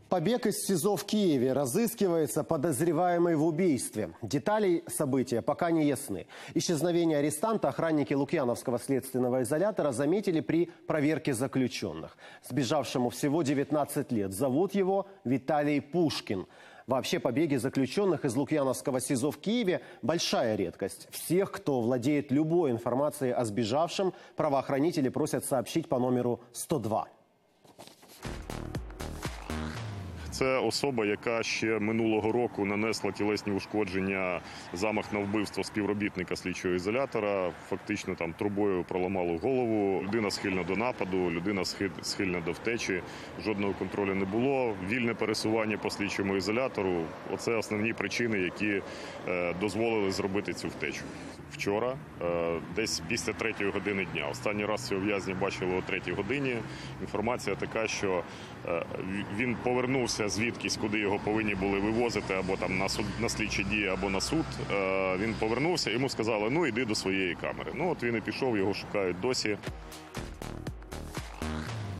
Побег из СИЗО в Киеве. Разыскивается подозреваемый в убийстве. Детали события пока не ясны. Исчезновение арестанта охранники Лукьяновского следственного изолятора заметили при проверке заключенных. Сбежавшему всего 19 лет. Зовут его Виталий Пушкин. Вообще, побеги заключенных из Лукьяновского СИЗО в Киеве – большая редкость. Всех, кто владеет любой информацией о сбежавшем, правоохранители просят сообщить по номеру 102. Це особа, яка ще минулого року нанесла тілесні ушкодження, замах на вбивство співробітника слідчого ізолятора. Фактично там трубою проламало голову. Людина схильна до нападу, людина схильна до втечі. Жодного контролю не було. Вільне пересування по слідчому ізолятору – оце основні причини, які дозволили зробити цю втечу. Вчора, десь після 3-ї години дня. Останній раз цього в'язня бачили о 3-й годині. Інформація така, що він повернувся звідкись, куди його повинні були вивозити, або там на слідчі дії, або на суд. Він повернувся, йому сказали, ну, йди до своєї камери. Ну, от він і пішов, його шукають досі.